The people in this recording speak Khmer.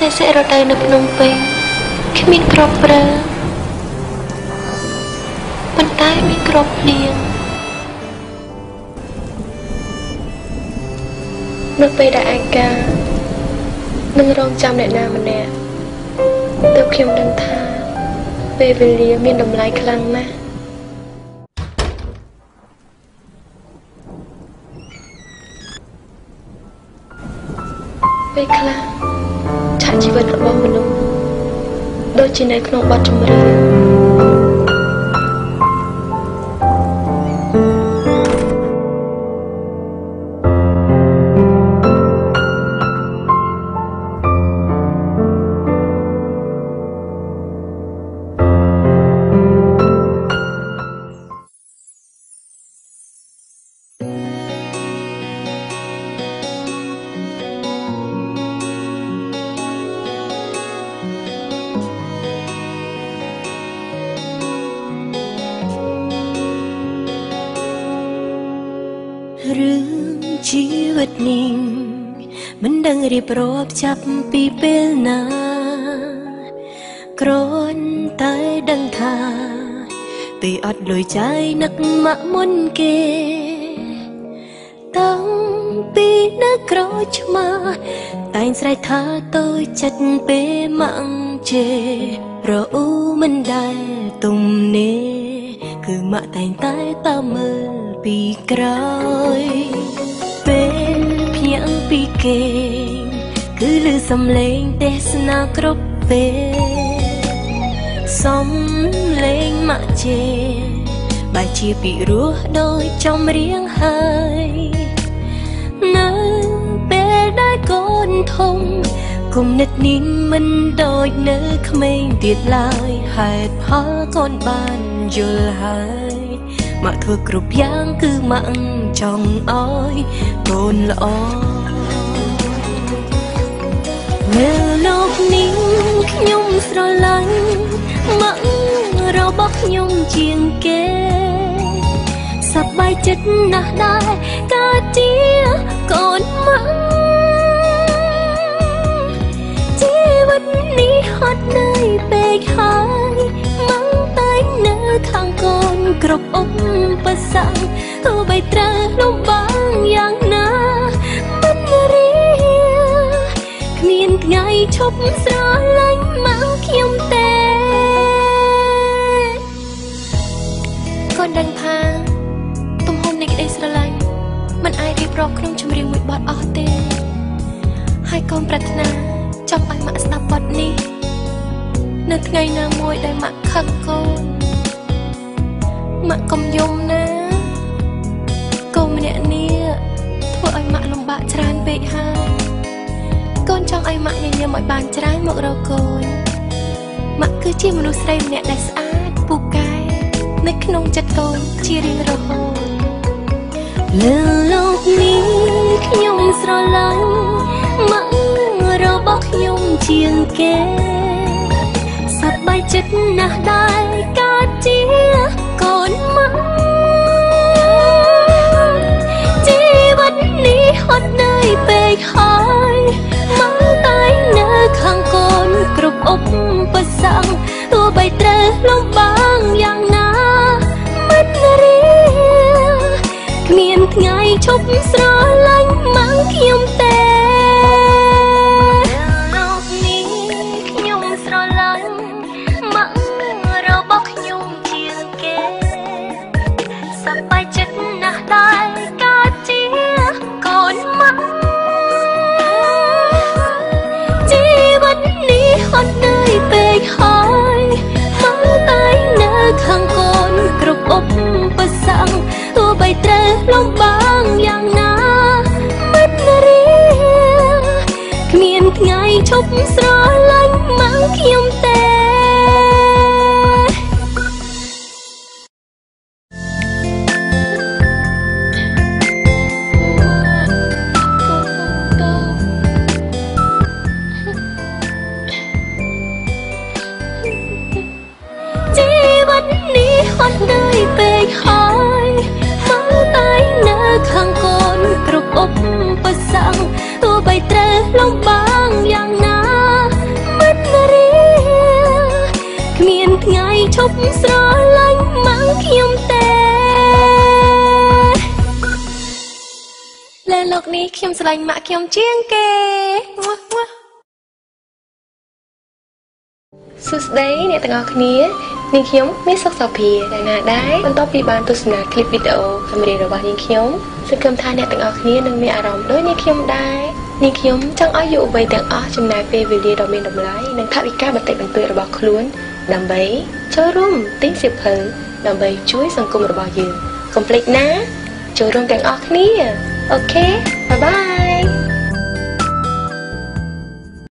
សេរដូវនៅភ្នំពេញគ្មានគ្រាប់ប្រើប៉ុន្តែមានគ្រាប់នាងនៅពេលដែលឯកានឹងរងចាំអ្នកណាម្នាក់ទើបខ្ញុំដឹងថាពេលវេលាមានតម្លៃខ្លាំងណាស់ពេលខ្លះឆាកជីវិតរបស់មនុស្សដូចជានៅក្នុងបទចម្រៀងរឿងជីវិតនេះមិនដឹងរៀបរាប់ចាប់ពីពេលណាគ្រាន់តែដឹងថាពេលអត់លុយចាយនឹកម៉ាក់មុនគេតាំងពីនៅក្រោយឆ្មាតែងស្រែកថាតូចចិត្តពេលម៉ាក់ជេរអ៊ូមិនដែលទំនេរគឺម៉ាក់តែងតែតាមមើលពីក្រោយពេលភ្ញាក់ពីគេគឺឮសំឡេងទេសនាគ្រប់ពេលសំឡេងម៉ាក់ជេបែរជាពីរោះដូចចំរៀងហើយនៅពេលដែលកូនធំគំនិតនេះមិនដូចនៅក្មេងទៀតឡើយហេតុផលកូនបានយល់ហើយម៉ាក់ធ្វើគ្រប់យ៉ាងគឺម៉ាក់ចង់ឲ្យកូនល្អនៅលោកនេះខ្ញុំស្រឡាញ់ម៉ាក់របស់ខ្ញុំជាងគេសប្បាយចិត្តណាស់ដែរកើតជាកូនម៉ាក់ជីវិតនេះហត់នឿយពេកហើយម៉ាក់តែនៅខាងកូនគ្រប់ឧបសគ្គទោះបីត្រូវលំបាកយ៉ាងណាមិនរៀគ្មានថ្ងៃឈប់ស្រឡាញ់ម៉ាក់ខ្ញុំទេកូនដឹងថាទំហំនៃក្តីស្រឡាញ់មិនអាចរៀបរាប់ក្នុងចម្រៀងមួយបទអស់ទេហើយកូនប្រាថ្នាចង់ឲ្យម៉ាក់ស្ដាប់បទនេះនៅថ្ងៃណាមួយដែលម៉ាក់ខឹងកូនម៉ាក់កុំយំណាកូនម្នាក់នេះធ្វើឲ្យម៉ាក់លំបាកច្រើនពេកហើយកូនចង់ឲ្យម៉ាក់ញញឹមឲ្យបានច្រើនមករកកូនម៉ាក់គឺជាមនុស្សស្រីម្នាក់ដែលស្អាតពូកែនៅក្នុងចិត្តកូនជារៀងរហូតលើលោកនេះខ្ញុំស្រឡាញ់ម៉ាក់របស់ខ្ញុំជាងគេសប្បាយចិត្តណាស់ដែរកើតជាកូនម៉ាក់ជីវិតនេះហត់នឿយពេកហើយម៉ាក់តែនៅខាងកូនគ្រប់ឧបសគ្គទោះបីត្រូវលំបាកយ៉ាងណាមិនរៀគ្មានថ្ងៃឈប់ស្រឡាញ់ម៉ាក់ខ្ញុំទេខាងកូនគ្រប់ឧបសគ្គទោះបីត្រូវលំបាកយ៉ាងណាមិនរៀគ្មានថ្ងៃឈប់ស្រឡាញ់ម៉ាក់ខ្ញុំទេហត់នឿយពេកហើយម៉ាក់តែនៅខាងកូនគ្រប់ឧបសគ្គទោះបីត្រូវលំបាកយ៉ាងណាឈប់ស្រឡាញ់ម៉ាក់ខ្ញុំទេលើលោកនេះខ្ញុំស្រឡាញ់ម៉ាក់ខ្ញុំជាងគេសួស្តីអ្នកទាំងអស់គ្នានាងខ្ញុំមានសុខសភាយ៉ាងណាដែរបន្ទាប់ពីបានទស្សនាคลิปវីដេអូចម្រៀងរបស់នាងខ្ញុំសង្ឃឹមថាអ្នកទាំងអស់គ្នានឹងមានអារម្មណ៍ដូចនាងខ្ញុំដែរនាងខ្ញុំចង់ឲ្យយុវវ័យទាំងអស់ចំណាយពេលវេលាដ៏មានតម្លៃនិងថវិកាបន្តិចបន្តួចរបស់ខ្លួនដើម្បីចូលរួមទិញសៀវភៅដើម្បីជួយសង្គមរបស់យើងកុំភ្លេចណាចូលរួមទាំងអស់គ្នាអូខេបាយបាយ